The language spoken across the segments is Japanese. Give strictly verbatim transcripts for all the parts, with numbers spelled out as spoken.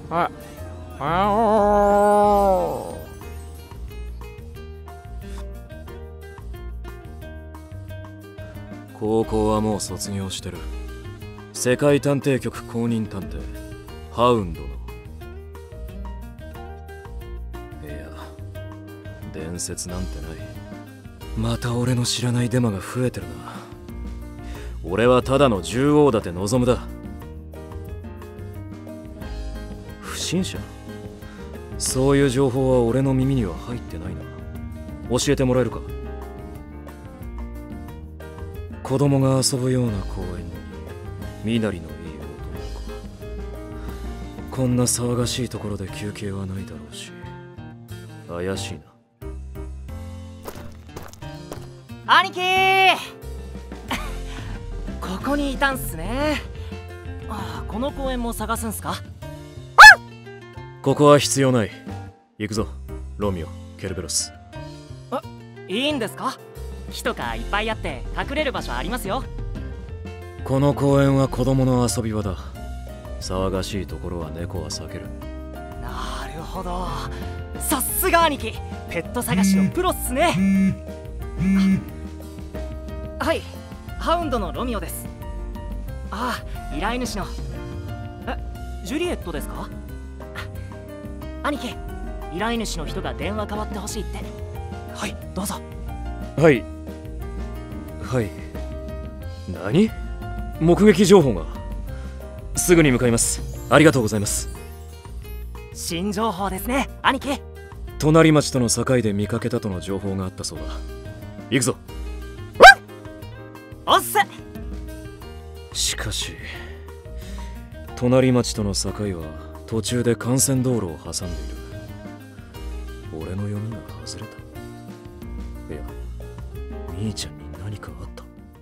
ああ高校はもう卒業してる。世界探偵局公認探偵ハウンドの。いや、伝説なんてない。また俺の知らないデマが増えてるな。俺はただの獣王だって望むだ。不審者？そういう情報は俺の耳には入ってないな。教えてもらえるか？子供が遊ぶような公園に身なりのいい男の子。こんな騒がしいところで休憩はないだろうし、怪しいな。 兄貴ーここにいたんすね。ああ、この公園も探すんすか？ ここは必要ない。行くぞ、ロミオ、ケルベロス。 え、いいんですか？木とかいっぱいあって隠れる場所ありますよ。 この公園は子供の遊び場だ。騒がしいところは猫は避ける。 なるほど、さすが兄貴、ペット探しのプロっすね。はい、ハウンドのロミオです。ああ、依頼主のえジュリエットですか？兄貴、依頼主の人が電話代わってほしいって。はい、どうぞ。 はいはい何？目撃情報が。すぐに向かいます。ありがとうございます。 新情報ですね、兄貴。 隣町との境で見かけたとの情報があったそうだ。行くぞ。 おっす。 しかし隣町との境は途中で幹線道路を挟んでいる。俺の読みが外れた。いや、みーちゃんに何かあった。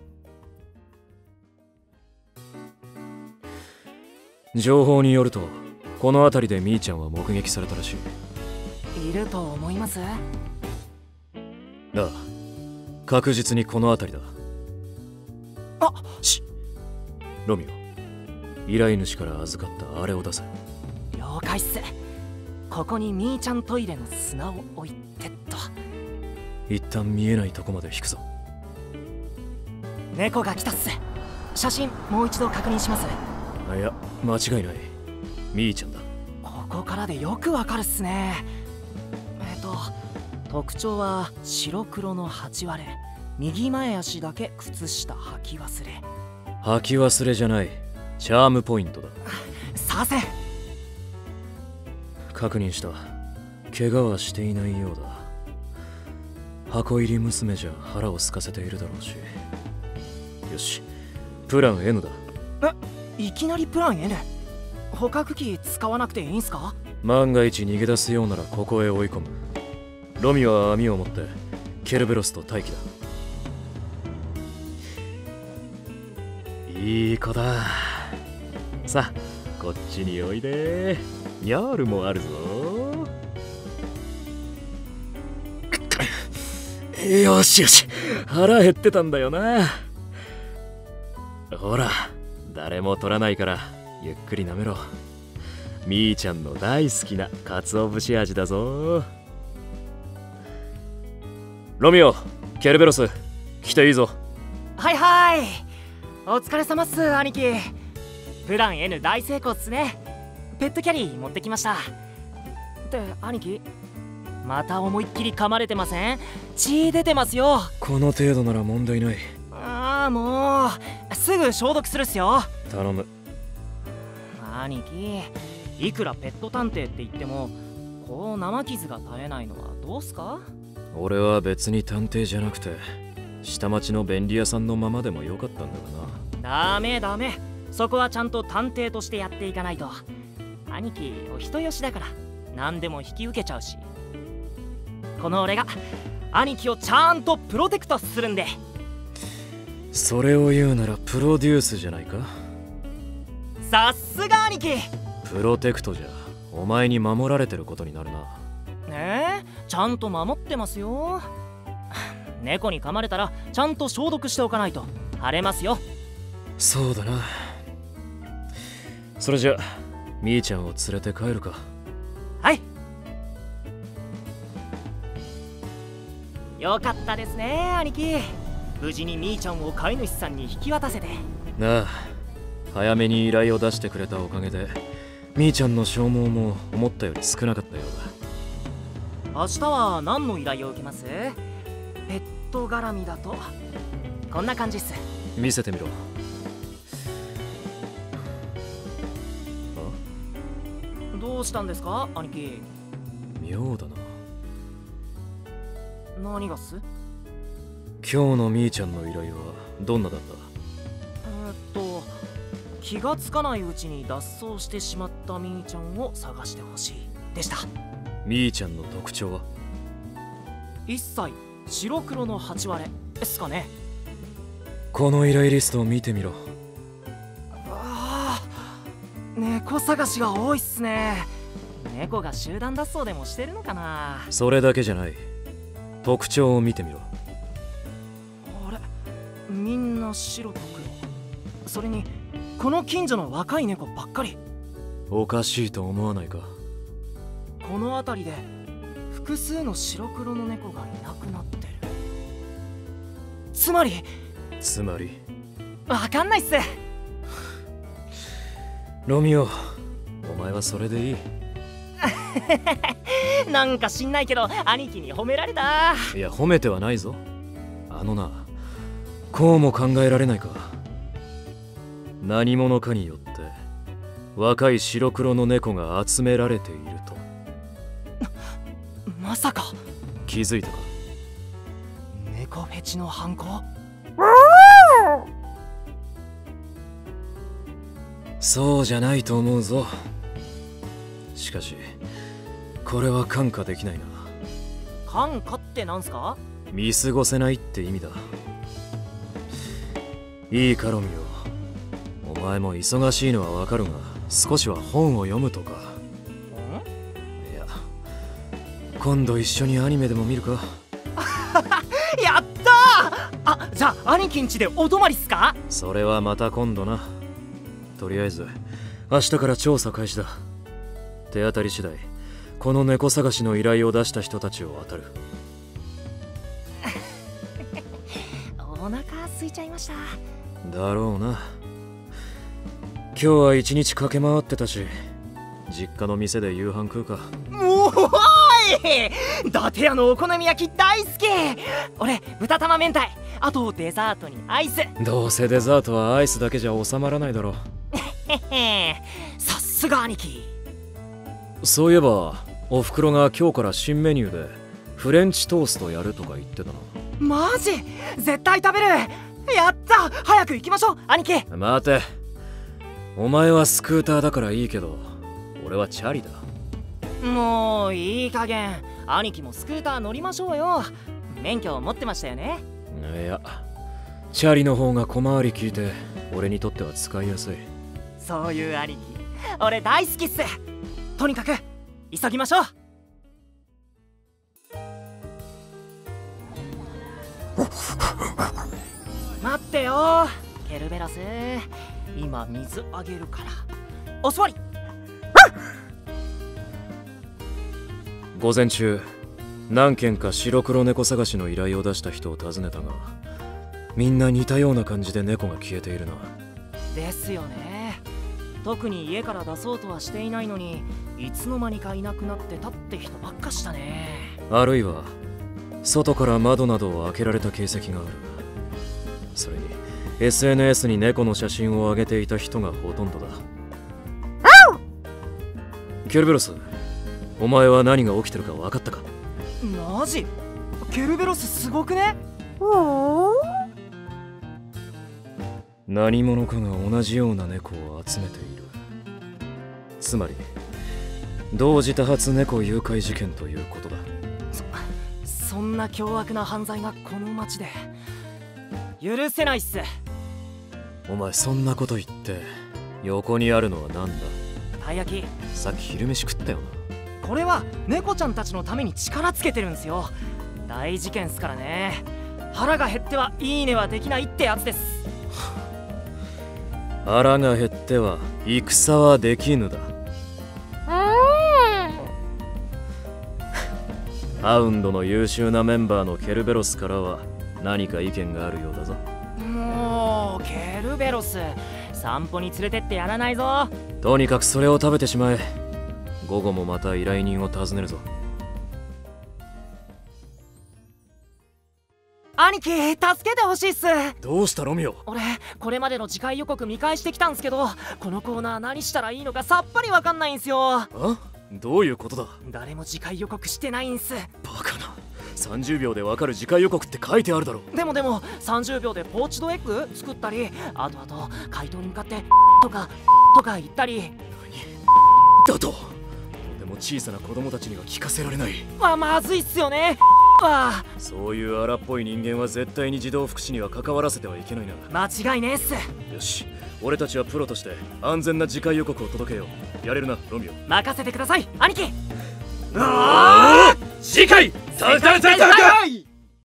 情報によるとこの辺りでみーちゃんは目撃されたらしい。いると思います？ い。ああ、確実にこの辺りだ。 あしロミオ、依頼主から預かったあれを出せ。 了解っす。ここにみーちゃんトイレの砂を置いてっと。 一旦見えないとこまで引くぞ。 猫が来たっす。写真もう一度確認します。 いや、間違いない。みーちゃんだ。 ここからでよくわかるっすね。えっと特徴は白黒の八割れ、右前足だけ靴下履き忘れ。 履き忘れじゃない、チャームポイントだ。 させん。 確認した。怪我はしていないようだ。箱入り娘じゃ腹を空かせているだろうし。よし、プラン エヌ だ。 え、いきなりプラン エヌ？ 捕獲器使わなくていいんすか？ 万が一逃げ出すようならここへ追い込む。ロミオは網を持ってケルベロスと待機だ。いい子だ。さあ、こっちにおいで。ニャールもあるぞ。よしよし、腹減ってたんだよな。ほら、誰も取らないからゆっくり舐めろ。みーちゃんの大好きな鰹節味だぞ。ロミオ、ケルベロス、来ていいぞ。 はいはい、お疲れ様っす兄貴。プラン エヌ 大成功っすね。ペットキャリー持ってきました。って兄貴、また思いっきり噛まれてません？血出てますよ。 この程度なら問題ない。 ああ、もうすぐ消毒するっすよ。 頼む。 兄貴、いくらペット探偵って言ってもこう生傷が絶えないのはどうすか？ 俺は別に探偵じゃなくて下町の便利屋さんのままでもよかったんだがな。ダメダメ、そこはちゃんと探偵としてやっていかないと。兄貴お人よしだから何でも引き受けちゃうし、この俺が兄貴をちゃんとプロテクトするんで。 それを言うならプロデュースじゃないか。 さっすが兄貴。 プロテクトじゃお前に守られてることになるな。 えー、ちゃんと守ってますよ。猫に噛まれたらちゃんと消毒しておかないと腫れますよ。 そうだな。それじゃみーちゃんを連れて帰るか。 はい。よかったですね兄貴。無事にみーちゃんを飼い主さんに引き渡せて。 なあ、早めに依頼を出してくれたおかげでみーちゃんの消耗も思ったより少なかったようだ。 明日は何の依頼を受けます？ペット絡みだとこんな感じっす。 見せてみろ。 あ？どうしたんですか兄貴。 妙だな。 何がっす？ 今日のみーちゃんの依頼はどんなだった？ えーっと気がつかないうちに脱走してしまったみーちゃんを探してほしいでした。 みーちゃんの特徴は？ いっさい、白黒のはち割れですかね。 この依頼リストを見てみろ。 ああ、猫探しが多いっすね。猫が集団脱走でもしてるのかな。 それだけじゃない。特徴を見てみろ。 あれ、みんな白と黒。それにこの近所の若い猫ばっかり。 おかしいと思わないか？ この辺りで複数の白黒の猫がいなくなってる。つまりつまりわかんないっす。 ロミオ、お前はそれでいい。 なんか知んないけど兄貴に褒められた。 いや、褒めてはないぞ。あのな、こうも考えられないか。何者かによって若い白黒の猫が集められていると。 まさか気づいたか？ 猫フェチの犯行？ そうじゃないと思うぞ。しかしこれは看過できないな。 看過ってなんすか？ 見過ごせないって意味だ。いいかロミオ、お前も忙しいのはわかるが少しは本を読むとか。いや、今度一緒にアニメでも見るか？ やったー。あ、じゃあ兄貴ん家でお泊まりっすか？ それはまた今度な。とりあえず明日から調査開始だ。手当たり次第この猫探しの依頼を出した人たちを当たる。 お腹空いちゃいました。 だろうな。今日は一日駆け回ってたし、実家の店で夕飯食うか。 おーい、伊達屋のお好み焼き大好き。俺豚玉明太、あとデザートにアイス。 どうせデザートはアイスだけじゃ収まらないだろ。 さすが兄貴。 そういえばおふくろが今日から新メニューでフレンチトーストやるとか言ってたな。 マジ？絶対食べる。やった、早く行きましょう兄貴。 待て、お前はスクーターだからいいけど俺はチャリだ。 もういい加減、兄貴もスクーター乗りましょうよ。免許を持ってましたよね。 いや、チャリの方が小回り効いて俺にとっては使いやすい。 そういう兄貴俺大好きっす。とにかく急ぎましょう。待ってよケルベラス、今水あげるからお座り。 午前中何件か白黒猫探しの依頼を出した人を訪ねたが、みんな似たような感じで猫が消えているな。 ですよね。特に家から出そうとはしていないのにいつの間にかいなくなってたって人ばっかしたね。 あるいは外から窓などを開けられた形跡がある。それに エスエヌエス に猫の写真を上げていた人がほとんどだ。ケルベロス、お前は何が起きてるか分かったか？ マジ？ケルベロスすごくね？ 何者かが同じような猫を集めている。つまり同時多発猫誘拐事件ということだ。 そ、そんな凶悪な犯罪がこの町で許せないっす。 お前そんなこと言って横にあるのは何だ？ たい焼き。 さっき昼飯食ったよな。これは猫ちゃんたちのために力つけてるんすよ。大事件っすからね。腹が減ってはいいねはできないってやつです。 腹が減っては戦はできぬだ。 ハウンドの優秀なメンバーのケルベロスからは何か意見があるようだぞ。 もうケルベロス、散歩に連れてってやらないぞ。 とにかくそれを食べてしまえ。午後もまた依頼人を訪ねるぞ。 兄貴、助けてほしいっす。 どうしたロミオ？ 俺これまでの次回予告見返してきたんすけど、このコーナー何したらいいのかさっぱりわかんないんすよ。 あ？どういうことだ？ 誰も次回予告してないんす。 バカな。さんじゅうびょうでわかる次回予告って書いてあるだろ。 でもでもさんじゅうびょうでポーチドエッグ作ったり、あとあと回答に向かってとかとか言ったり。 だと？とても小さな子供たちには聞かせられない。 まあまずいっすよね。はそういう荒っぽい人間は絶対に児童福祉には関わらせてはいけないな。 間違いねえっす。 よし、俺たちはプロとして安全な次回予告を届けよう。やれるなロミオ。 任せてください兄貴。 ああ、次回ささささかい